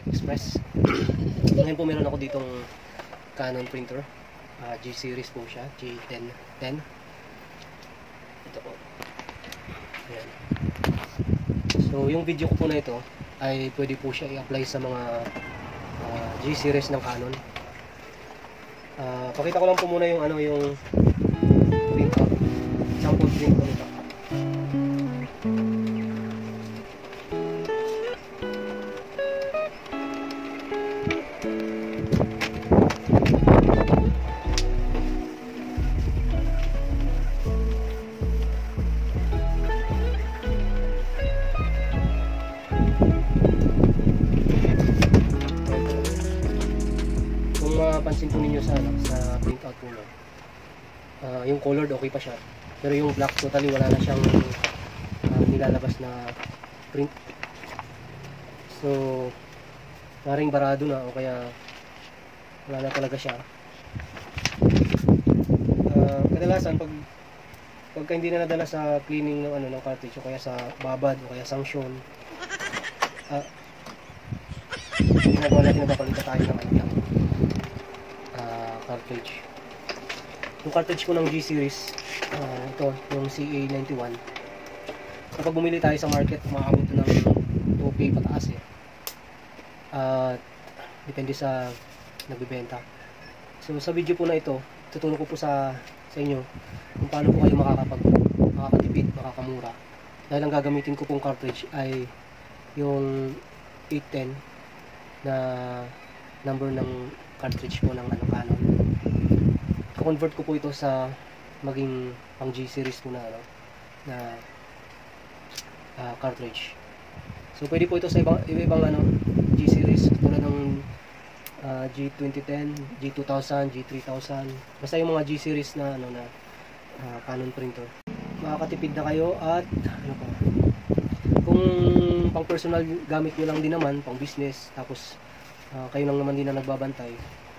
Express. Ngayon po meron ako ditong Canon printer. G-series po siya, G1010. Ito po. Ayan. So yung video ko po na ito ay pwede po siya i-apply sa mga G-series ng Canon. Pakita ko lang po muna yung yung printout, sample print ko nito. Pansin po ninyo sa printout po no? Yung colored okay pa siya, pero yung black totally wala na siyang nilalabas na print. So maring barado na o kaya wala na talaga siya. Kadalasan pagka hindi na nadala sa cleaning ng ng cartridge o kaya sa babad o kaya sanction, ginagawa natin na papalitan tayo ng cartridge. Yung cartridge ko ng G-series, ito, yung CA91. Kapag bumili tayo sa market, umaabot ng 2K pataas eh. Depende sa nagbibenta. So sa video po na ito, tuturo ko po sa inyo kung paano po kayo makakatipid, makakamura. Dahil ang gagamitin ko pong cartridge ay yung 810 na number ng cartridge po ng Canon. Convert ko po ito sa maging pang G-series po na cartridge. So pwede po ito sa ibang G-series tulad ng G2010, G2000, G3000. Basta yung mga G-series na Canon printer. Makakatipid na kayo at kung pang personal gamit nyo lang din naman, pang business, tapos kayo lang naman din na nagbabantay.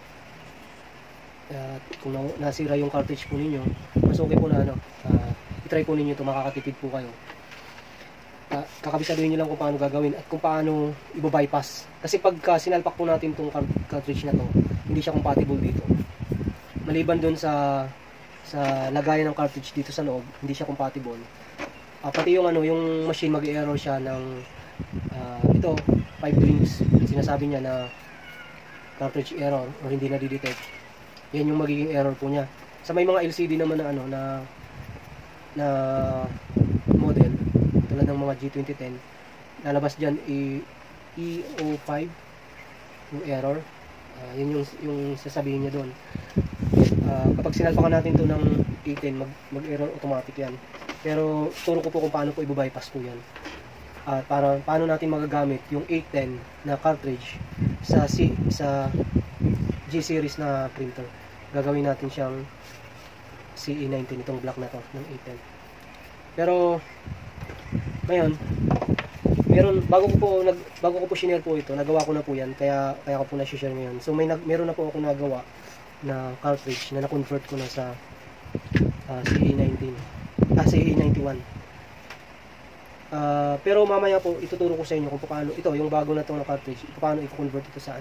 Kung nasira yung cartridge po ninyo, mas okay po na i-try po ninyo ito, makakatipid po kayo. Kakabisaduhin nyo lang kung paano gagawin at kung paano i-bypass. Kasi pagka sinalpak po natin itong cartridge na to, hindi siya compatible dito. Maliban dun sa lagayan ng cartridge dito sa loob, hindi siya compatible. Pati yung yung machine mag-error siya ng ito 5 rings. Sinasabi niya na cartridge error or hindi na di-detect. Yan yung magiging error po niya. Sa may mga LCD naman na model tulad ng mga G2010, lalabas diyan E05 yung error. Yun yung sasabihin niya doon. Kapag sinalpakan natin to ng 810, mag-error automatic yan. Pero turo ko po kung paano po i-bypass po yan. Paano natin magagamit yung 810 na cartridge sa G-series na printer. Gagawin natin siyang CA19, itong black na to ng 810. Pero ngayon, bago ko po share po ito, nagawa ko na po yan, kaya ko po na-share ngayon. So meron na po ako nagawa na cartridge na na-convert ko na sa CA91. Pero mamaya po ituturo ko sa inyo kung paano ito, yung bago na itong cartridge, paano i-convert ito sa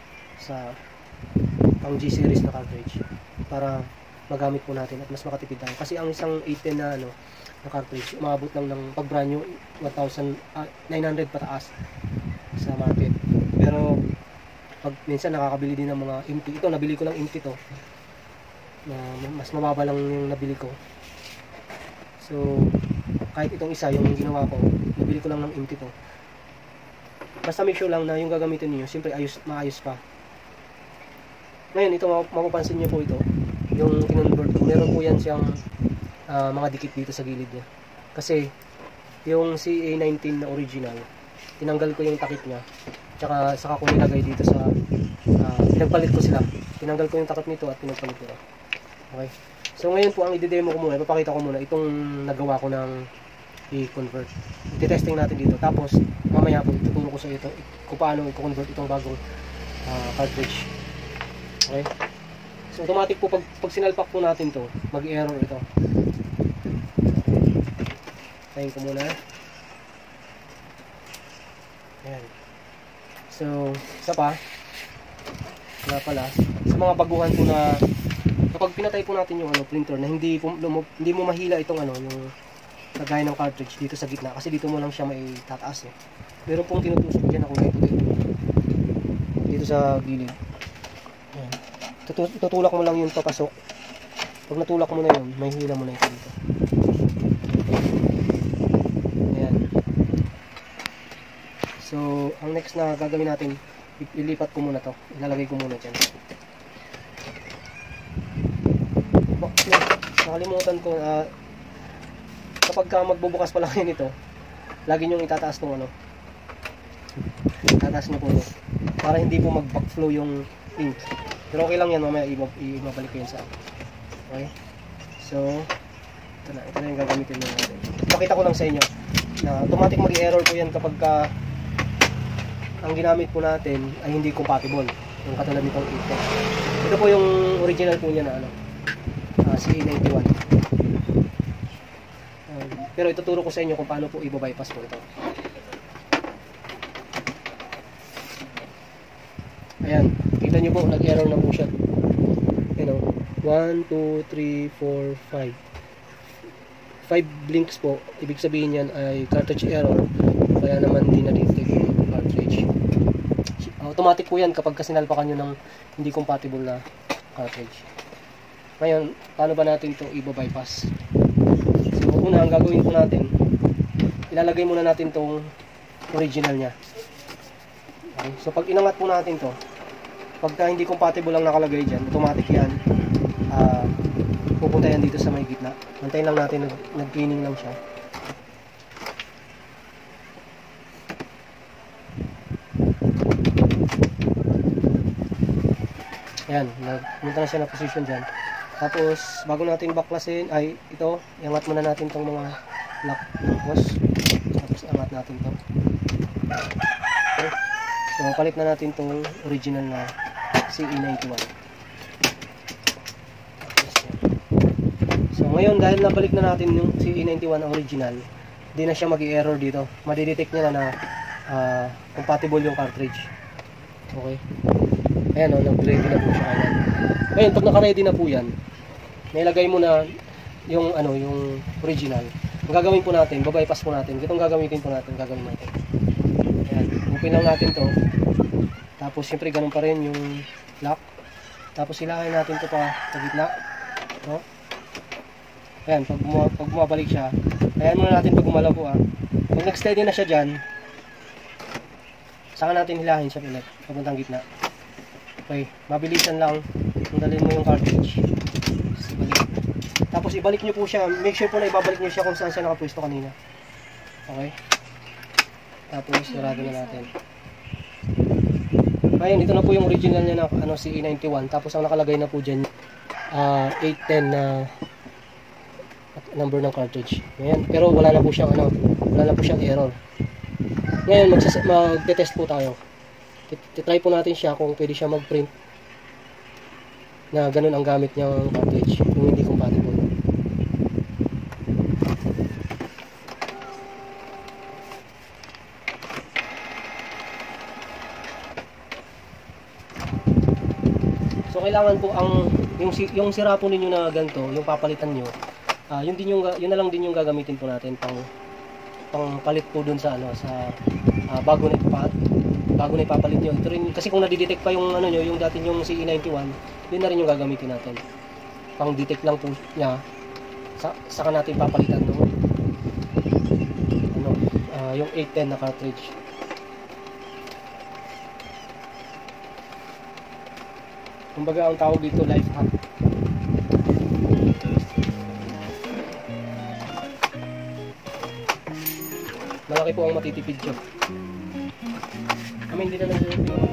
pang G-series na cartridge para magamit po natin at mas makatipid tayo. Kasi ang isang 810 na cartridge, umabot lang ng pag brand new 1,900 pataas sa market. Pero pag minsan nakakabili din ng mga empty. Ito, nabili ko lang empty to. Mas mababa lang yung nabili ko. So kahit itong isa, yung ginawa ko, nabili ko lang ng empty to. Basta make sure lang na yung gagamitin niyo, siyempre maayos pa. Ngayon, ito mapapansin niyo po ito, yung kinonvert ko. Meron po yan siyang mga dikit dito sa gilid niya. Kasi yung CA19 na original, tinanggal ko yung takip niya. Tsaka saka ko nilagay dito sa pinagpalit ko sila. Tinanggal ko yung takip nito at pinagpalit ko. Okay. So ngayon po ang i-demo ko muna, ipapakita ko muna itong nagawa ko ng i-convert. I-testing natin dito. Tapos mamaya po ituturo ko sa ito kung paano i-convert itong bagong cartridge. Okay? So automatic po pag sinalpak po natin to, mag-error ito. Tayin ko muna. Ayan. So So, isa pa, wala pala, sa mga baguhan po na kapag pinatay po natin yung printer na hindi mo mahila itong yung kagaya ng cartridge dito sa gitna kasi dito mo lang siya may tataas eh. Meron pong tinutusok dyan na kulay puti dito sa gilid. Ayan. Tutulak mo lang yung papasok. Pag natulak mo na yun, may hila mo na ito dito. Ayan. So, ang next na gagawin natin, ilipat ko muna to. Ilalagay ko muna dyan. Nakalimutan ko kapag ka magbubukas pa lang yun ito, lagi nyo itataas ng itataas nyo po ito para hindi po mag-backflow yung ink. Pero okay lang yan, mamaya ibabalik ko yun sa okay. So ito na yung gagamitin nyo natin. Pakita ko lang sa inyo na automatic mag-error po yan kapag ka ang ginamit po natin ay hindi compatible yung katulad nitong ink. Ito po yung original po niya na CE91. Pero ituturo ko sa inyo kung paano po i-bypass po ito. Ayan, kita nyo po, nag-error na po siya. You know, 1, 2, 3, 4, 5. 5 blinks po, ibig sabihin yan ay cartridge error. Kaya naman hindi na-detect yung cartridge. Automatic po yan kapag kasinalpakan nyo ng hindi compatible na cartridge. Ngayon, paano ba natin ito i-bypass? So, una, ang gagawin po natin, ilalagay muna natin itong original nya. Okay? So, pag inangat po natin to, pagka hindi compatible lang nakalagay dyan, automatic yan, pupunta yan dito sa may gitna. Antayin lang natin, nag-cleaning lang siya. Ayan, pumunta na siya na position dyan. Tapos, bago natin baklasin, ay ito, iangat muna natin itong mga lock ng hose. Tapos, iangat natin ito. Okay. So, palit na natin itong original na CE91. So, ngayon, dahil nabalik na natin yung CE91 original, hindi na siya mag-i-error dito. Madidetect niya na compatible yung cartridge. Okay. Ayan o, nag-ready na po siya. Ngayon, pag naka-ready na po yan, nailagay mo na yung yung original. Ang gagawin po natin, babypass po natin. Itong gagamitin po natin, gagawin natin. Ayan, open lang natin to. Tapos siyempre ganun pa rin yung lock. Tapos hilahin natin to pa sa gitna. No? Ayan, pag bumabalik siya, ayan muna natin pag gumalaw po Pag nag-steady na siya dyan, saka natin hilahin siya ulit, papuntang gitna. Okay, mabilisan lang. Dalhin mo yung cartridge. Tapos ibalik nyo po siya. Make sure po na ibabalik nyo siya kung saan siya nakapwesto kanina. Okay. Tapos sarado na natin. Ayun, ito na po yung original niya na CE91. Tapos ang nakalagay na po dyan 810 na number ng cartridge. Ayan. Pero wala na po siyang wala na po siyang error. Ngayon magte-test po tayo. Titry po natin siya kung pwede siya mag-print na ganun ang gamit niyang cartridge kung hindi compatible. So kailangan po yung sira po ninyo na ganito, yung papalitan niyo, yun na lang din yung gagamitin po natin pang palit po dun sa bago na ipapalit nyo. Ito rin, kasi kung nadidetect pa yung yung dati yung CE91, yun na rin yung gagamitin natin. Pang detect lang po niya, saka natin papalitan yung 810 na cartridge. Kumbaga ang tawag dito life hack. Malaki po ang matitipid siya. Kami hindi na nag-review.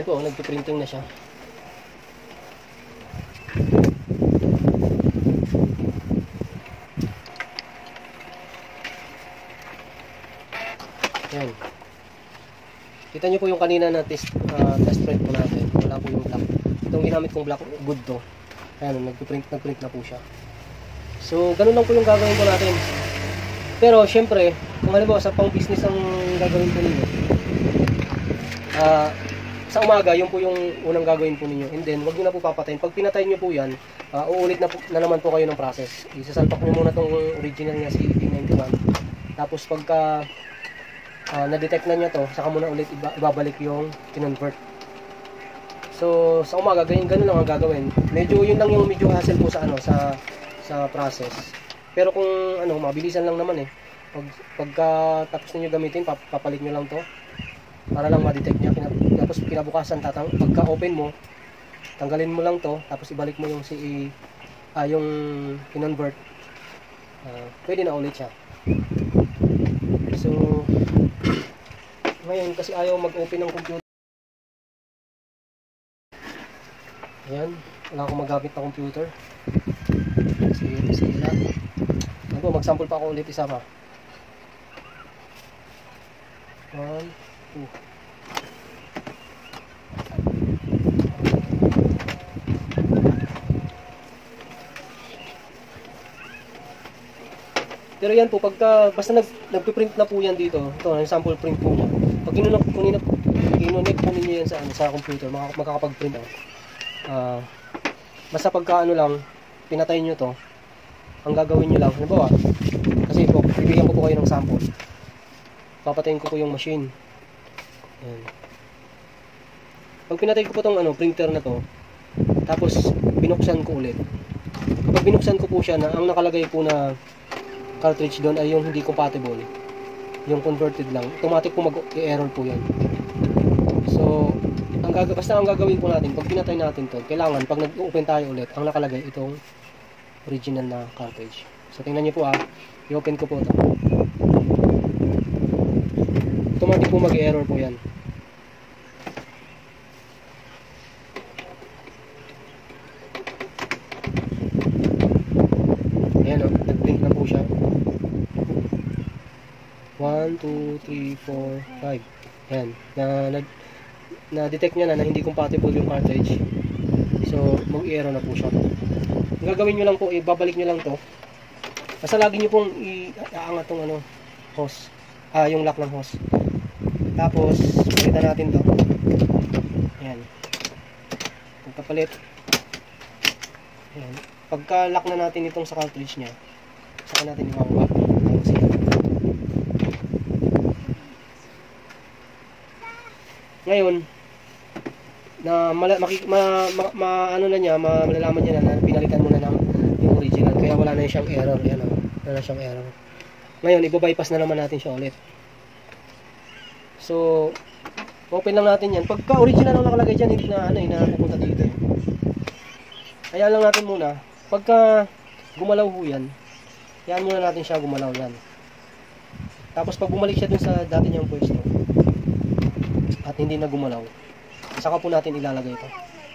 po, nagpiprinting na siya. Yan. Kita nyo po yung kanina na test print po natin. Wala po yung black. Itong ginamit kong black, good to. Ayan, nagprint na po siya. So, ganun lang po yung gagawin po natin. Pero, syempre, kung halimbawa sa pang business ang gagawin po ninyo, sa umaga, yun po yung unang gagawin po ninyo. And then, wag nyo na po papatayin. Pag pinatay nyo po yan, uulit na naman po kayo ng process. Isasalpak nyo muna tong original niya si E91. Tapos, pagka na-detect na niya to, saka muna ulit ibabalik yung kinonvert. So, sa umaga, ganun lang ang gagawin. Medyo, yun lang yung medyo hassle po sa sa process. Pero kung mabilisan lang naman eh. Pagka tapos niyo gamitin, papalit niyo lang to para lang ma-detect niya. Tapos kinabukasan pagka open mo, tanggalin mo lang to, tapos ibalik mo yung yung kinonvert. Pwede na ulit siya. So, ngayon kasi ayaw mag-open ng computer. Ayan, wala akong magamit na computer. Sila. Ako, mag-sample pa ako ulit isa pa. 1, 2. Pero yan po, basta nagpiprint na po yan dito, ito, yung sample print po niya. Pag kinonect po ninyo yan sa computer, makakapag-print ako. Basta pagka lang, pinatay nyo to, ang gagawin nyo lang, halimbawa, kasi po, bibigyan ko po kayo ng sample. Papatayin ko po yung machine. Ayan. Pag pinatay ko po tong printer na to, tapos binuksan ko ulit. Kapag binuksan ko po siya, ang nakalagay po na cartridge doon ay yung hindi compatible, yung converted lang, automatic po mag-error po yan. So basta ang gagawin po natin, pag pinatay natin to, kailangan pag nag-open tayo ulit, ang nakalagay itong original na cartridge. So tingnan nyo po i-open ko po ito, automatic po mag-error po yan. Ayan nag-blink na po siya. 1, 2, 3, 4, 5. Ayan, na-detect niya na hindi compatible yung cartridge. So, mag-error na po siya. Ang gagawin nyo lang po, ibabalik nyo lang to. Basta lagi nyo pong iaangat tong hose. Yung lock ng hose. Tapos, palitan natin to. Ayan. Pagkapalit. Ayan. Pagka-lock na natin itong sa cartridge niya, saka natin ibababa. Ngayon, na malalaman niya na pinalitan mo na ng yung original, kaya wala na siyang error. Yan, wala na siyang error. Ngayon, i-bypass na naman natin siya ulit. So, open lang natin yan. Pagka original ang nakalagay dyan, hindi na pupunta dito. Ayan lang natin muna. Pagka gumalaw ho yan, yan muna natin siya gumalaw yan. Tapos pag bumalik siya dun sa dati niyang pwesto at hindi na gumalaw, saka po natin ilalagay ito.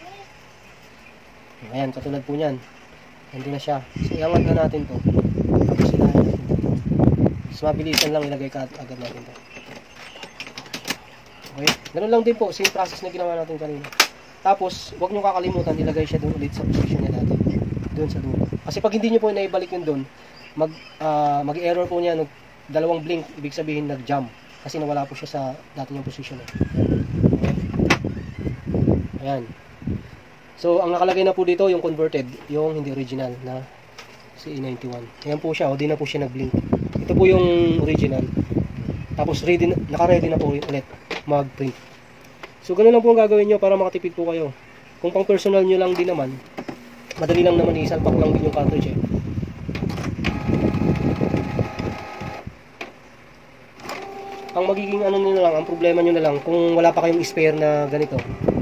Ayan, katulad po niyan. Hindi na siya. So, iangat na natin to. Tapos ilahin natin to. So, mabilisan lang ilagay agad natin to. Okay? Ganun lang din po. Same process na ginawa natin kanina. Tapos, huwag nyo kakalimutan, ilagay siya doon ulit sa position niya dati. Doon sa dulo. Kasi pag hindi nyo po naibalik yun doon, mag-error po niya. Dalawang blink, ibig sabihin nag-jump. Kasi nawala po siya sa dati niyang position. Okay. Ayan. So, ang nakalagay na po dito, yung converted, yung hindi original na si E91. Ayan po siya, di na po siya nag-blink. Ito po yung original. Tapos, naka-ready na po ulit mag-print. So, ganun lang po ang gagawin nyo para makatipid po kayo. Kung pang personal nyo lang din naman, madali lang naman, isalpak lang din yung cartridge . Ang magiging nyo na lang, ang problema nyo na lang, kung wala pa kayong spare na ganito,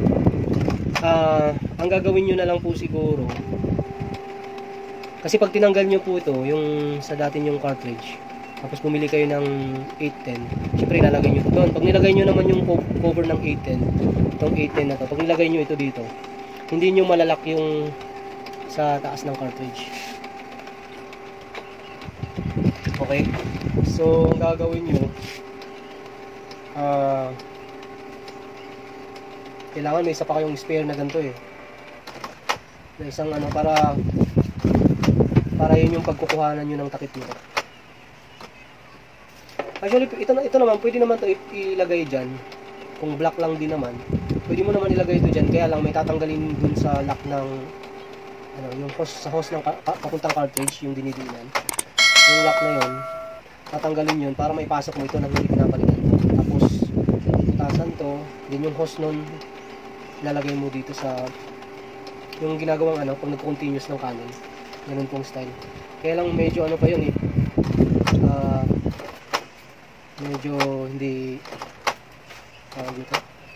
ang gagawin nyo na lang po siguro, kasi pag tinanggal nyo po ito, yung sa dati nyong cartridge, Tapos pumili kayo ng 810. Siyempre ilalagay nyo ito doon. Pag nilagay nyo naman yung cover ng 810, itong 810 na to, pag nilagay nyo ito dito, hindi nyo malalak yung sa taas ng cartridge. Okay? So, ang gagawin nyo, kailangan may isa pa kayong spare na ganito eh. Na isang ano, para yun yung pagkukuhanan nyo ng takip nito. Actually, ito naman, pwede naman ito ilagay dyan. Kung black lang din naman, pwede mo naman ilagay ito dyan. Kaya lang may tatanggalin dun sa lock ng ano, yung hose, sa hose ng papuntang cartridge, yung dinidinan. Yung lock na yun, tatanggalin yun para maipasok mo ito nang hindi pinapalitan. Tapos, butasan to, din yung hose nun, lalagay mo dito sa yung ginagawang ano, pag nag-continuous ng Canon. Ganun pong style. Kaya lang medyo ano pa yun eh. Medyo hindi dito.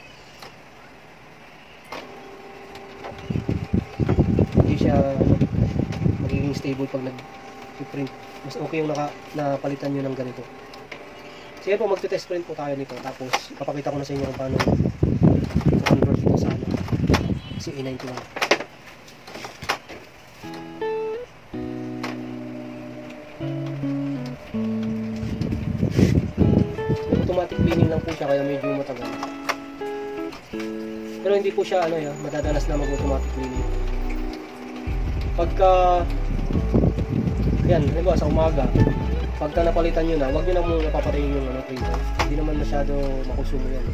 Hindi siya magiging stable pag nag-print. Mas okay yung napalitan nyo ng ganito. Sige po, magte-test print po tayo nito. Tapos, papakita ko na sa inyo kung paano i-convert ito sa ano, CA91. Automatic cleaning lang po siya, kaya medyo matagal. Pero hindi po siya ano yan, madadalas na mag-automatic cleaning. Pagka yan, halimbawa sa umaga, pagka napalitan nyo na, huwag nyo na muna papatayin yung ano, printer. Hindi naman masyado makusumo yan.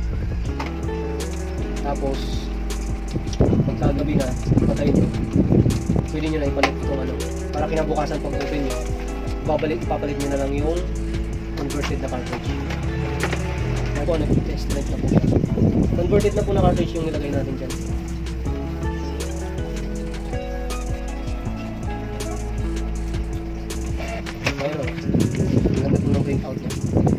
Tapos pagka gabi na, patayin nyo, pwede nyo na ipalit itong ano, para kinabukasan pag open nyo, papalit nyo na lang yung converted na cartridge. Ako, nag-test drive na po siya. Converted na po na cartridge yung nilagay natin dyan. Mayroon. Ganda po ng print out niya.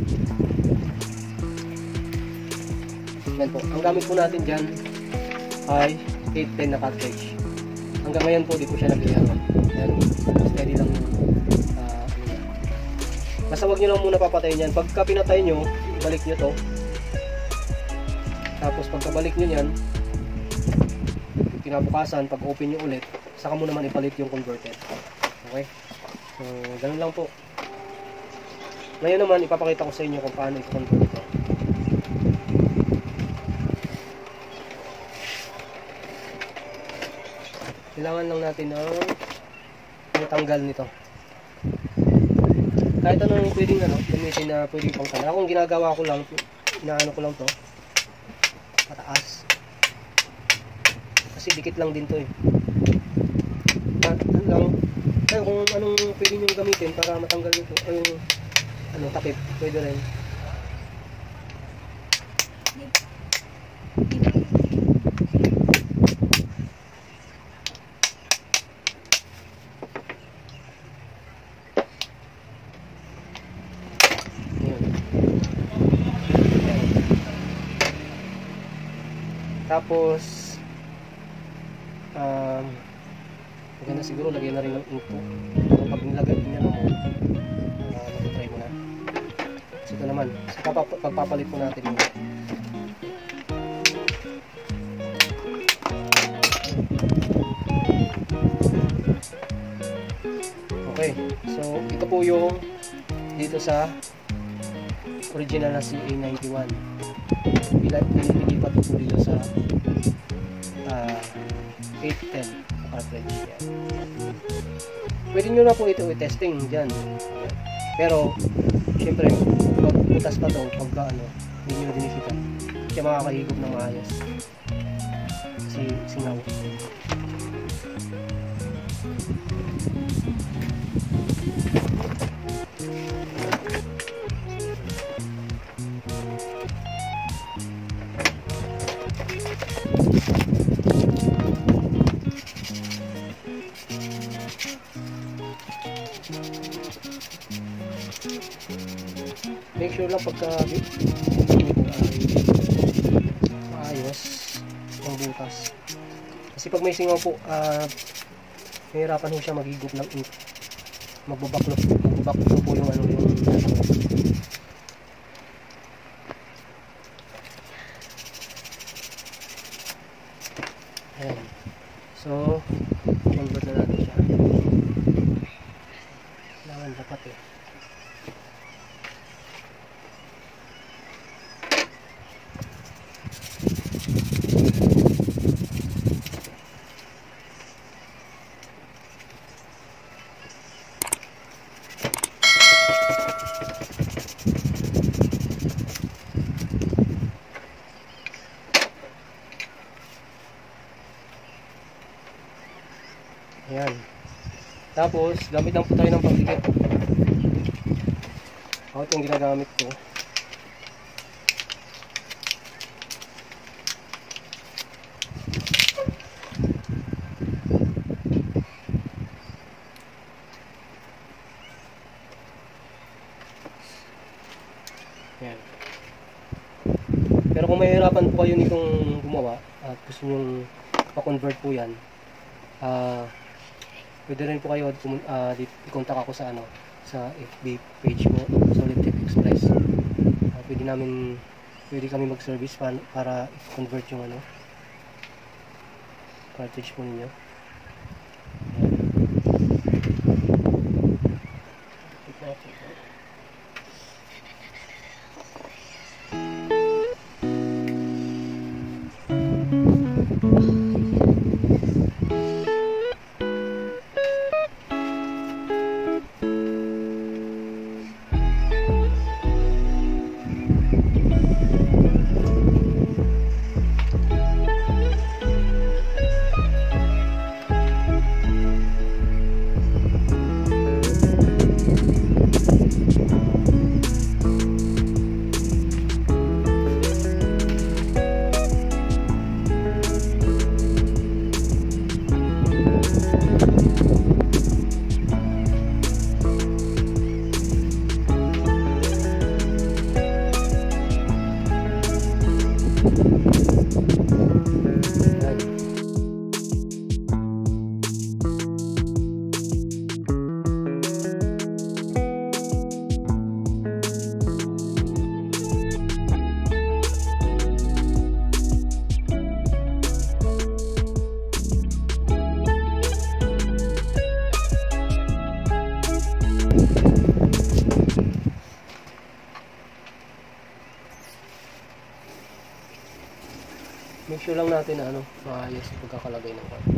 Yan po. Ang gamit po natin dyan ay 810 na cartridge. Hanggang ngayon po, di po siya nag-iangan. Yan. Steady lang yung basta wag nyo lang muna papatayin yan. Pagka pinatay nyo, balik nyo to. Tapos pagkabalik nyo yan, kinabukasan, pag open nyo ulit, saka mo naman ipalit yung converted. Okay? So, ganun lang po. Ngayon naman, ipapakita ko sa inyo kung paano i-convert ito. Kailangan lang natin ng tanggal nito. Kahit anong pwedeng ano, gamitin na pwedeng pang tanggal. Akong ginagawa ko lang, inaano ko lang to pataas. Kasi dikit lang din to eh. Kaya kung anong pwede nyo gamitin para matanggal nito, ay yung ano, takip, pwede rin. Tapos maganda siguro lagyan na rin ng info. Pag nilagay niya mo, mag-try mo na. So ito naman, pagpapalit po natin yun. Okay, so ito po yung dito sa original na CA91. Pinilipat po dito sa 810 cartridge. Yan. Pwede nyo na po ito i-testing dyan. Pero syempre magbutas pa ito pagka ano, hindi nyo dinikita. Kaya makakahigop ng maayos si singaw. Make sure lang pagka maayos ang butas. Kasi pag may singaw po, mahirapan ho siya maghigop ng ink. Magbabaklo po yung ano yung So, convert na natin siya. Kailangan dapat eh. Ayan. Tapos, gamit lang po tayo ng pagdikit. Ako ito yung ginagamit ko. Ayan. Pero kung mahirapan po kayo nitong gumawa at gusto nyo pa-convert po yan, pwede rin po kayo i-contact ako sa sa FB page mo, Solid Tech Express. Pwede kami mag-service para i-convert yung cartridge po ninyo. Make sure lang natin na maayos yung pagkakalagay ng card.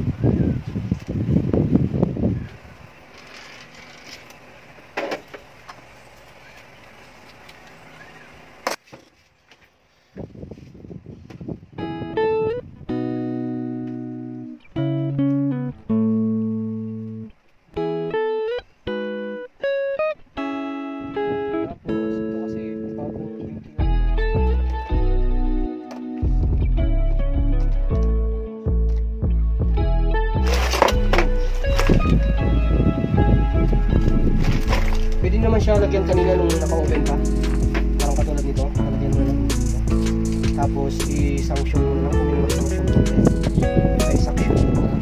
Pwede naman siya lagyan kanina nung naka-open pa. Parang katulad nito. Lagyan mo lang dito. Tapos i-sanction mo lang kung yung sanction mo. I-sanction mo lang.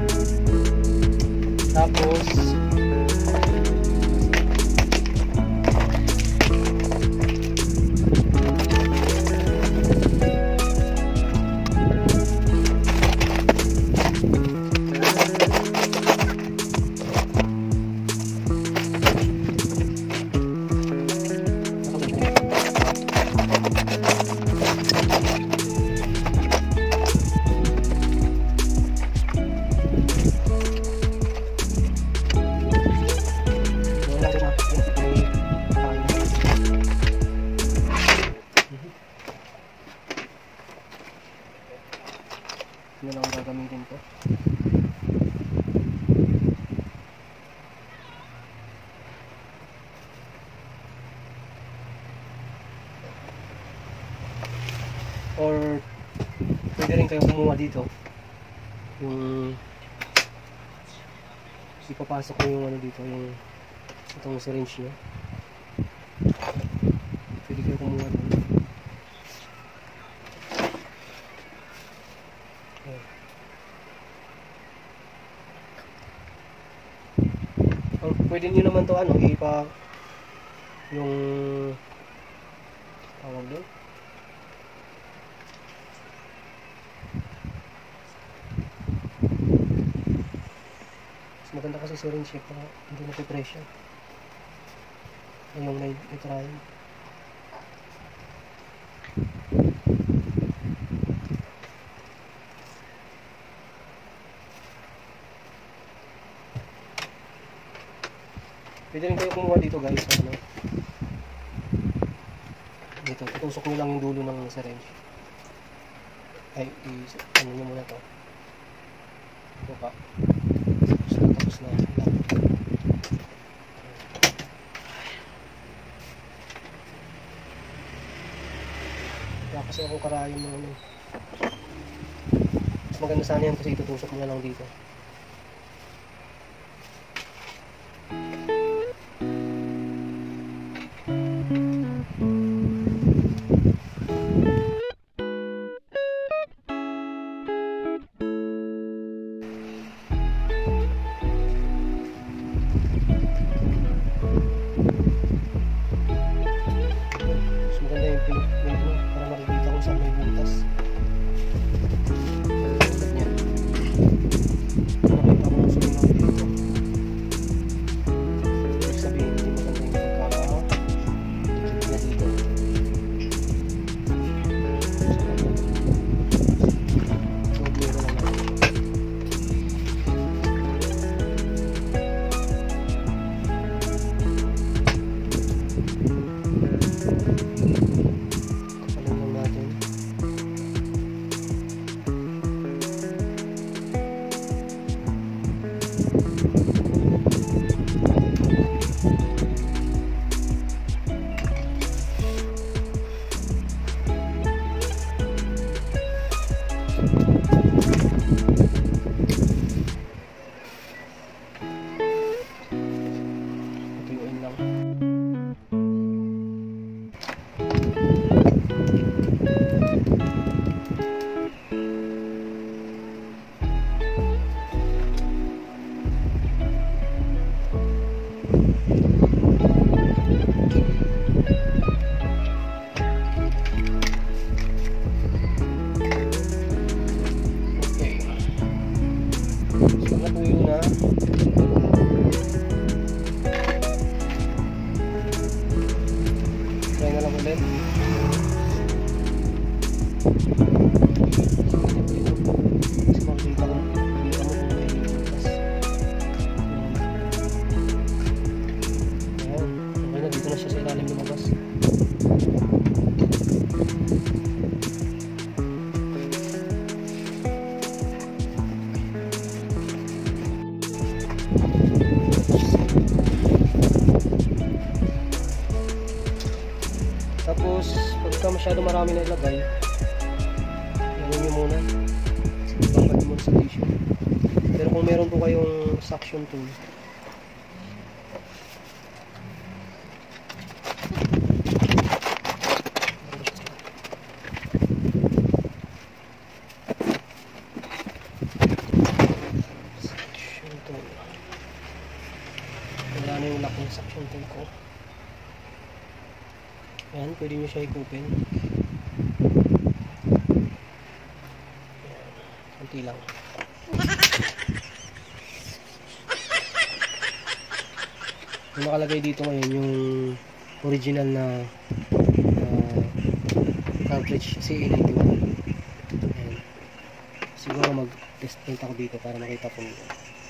Tapos yun lang gagamitin ko. Or pwede rin kayo kumuha dito yung ipapasok ko yung dito, yung itong syringe nyo. Pwede kayo kumuha dito. Or pwede nyo naman to yung tawag doon, maganda kasi syringe para hindi napipressure. Yung may try. Pwede rin kayo kumuha dito guys. Ano? Dito, tutusok nyo lang yung dulo ng syringe. Ay, ano nyo muna to. Ito pa. Tapos na. Kaya kasi ako karayan mo ano. Mas maganda sana yan kasi itutusok mo na lang dito. Tapos, pagka masyado marami na ilagay, gawin nyo muna. Babad mo sa tissue. Pero kung meron po kayong suction tool, wala na yung lock ng suction tool ko. Ayan, pwede nyo siya ikupin. Ayan, konti lang. Yung nakalagay dito ngayon, yung original na cartridge CA91. Ayan. Siguro mag-test print ako dito para makita po nyo.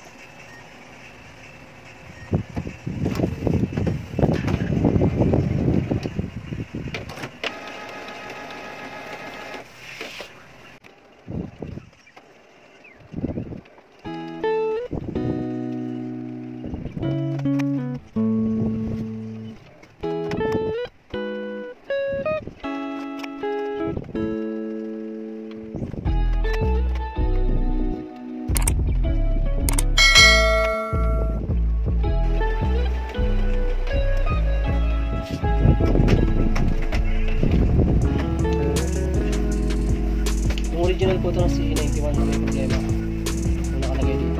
Original po ito ng CA91 na may problema yung nakalagay dito.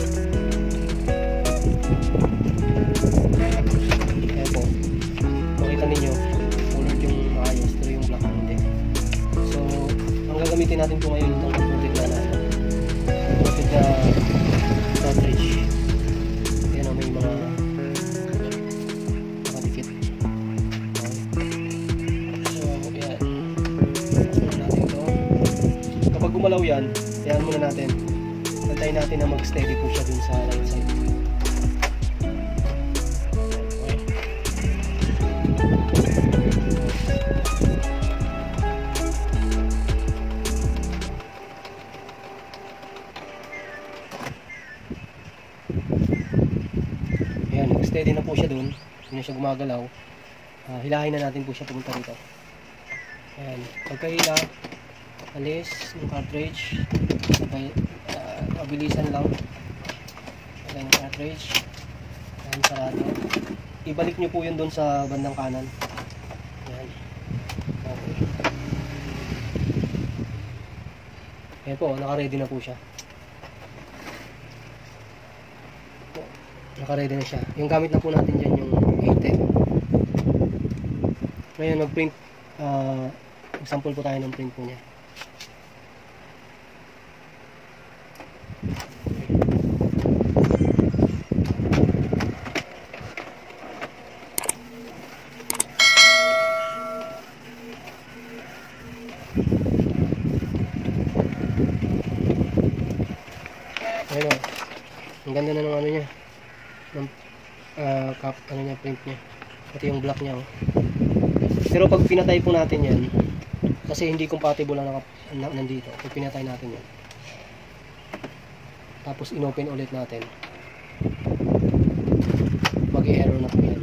Ayan po, makita ninyo ulit yung maayos pero yung black hindi. So ang gagamitin natin po ngayon itong converted na cartridge. muna natin. Antayin natin na mag-steady po siya dun sa right side. Ayan, nag-steady na po siya dun. Hindi na siya gumagalaw. Hilahin na natin po siya pumunta dito. Ayan, pagkahila, alis ng cartridge. Sabay, mabilisan lang. Ayan yung cartridge. Ayan, sarado. Ibalik nyo po yun dun sa bandang kanan. Ayan. Okay. Ayan po, naka-ready na po siya. Naka-ready na siya. Yung gamit na po natin dyan yung 810. Ngayon mag-print, sample po tayo ng print po niya. Ayun o. Ang ganda na ng ano niya. Ng ano niya, print niya. Pati yung black niya o. Pero pag pinatay po natin yan, kasi hindi compatible lang nandito. Pag pinatay natin yan, tapos inopen ulit natin, mag-error na po yan.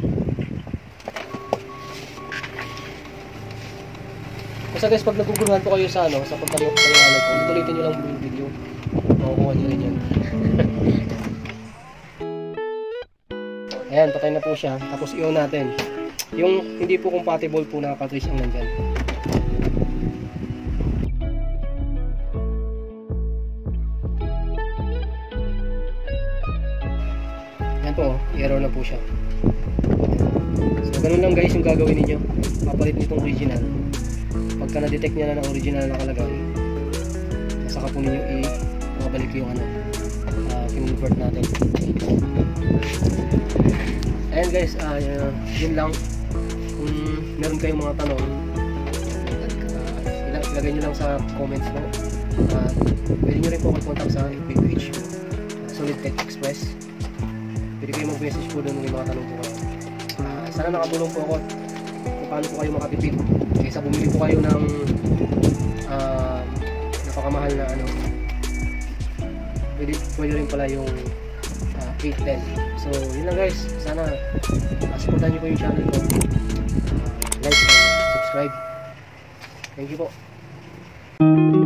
Basta guys, pag naguguluhan po kayo sa ano, sa pagkaliwanag ko, tulitin nyo lang yung video. Makukuha nyo rin yan. Ayan, patay na po siya. Tapos i-on natin. Yung hindi po compatible po na cartridge ang nandyan. Ayan po, error na po siya. So, ganun lang guys yung gagawin ninyo. Papalit nitong original. Pagka na-detect niya na ng original na nakalagay, saka po ninyo i-makabalik yung ano, convert natin. Ayan guys, yun lang. Kung meron kayong mga tanong, ilagay nyo lang sa comments mo. Pwede nyo rin po mag-contact sa FB page, Solid Tech Express. Pwede kayo mag-message po doon ng mga tanong po. Sana nakatulong po ako kung paano po kayo makatipid kaysa bumili po kayo ng napakamahal na ano. Pwede rin pala yung 810. So yun lang guys, sana supportan nyo po yung channel ko. Like and subscribe. Thank you po.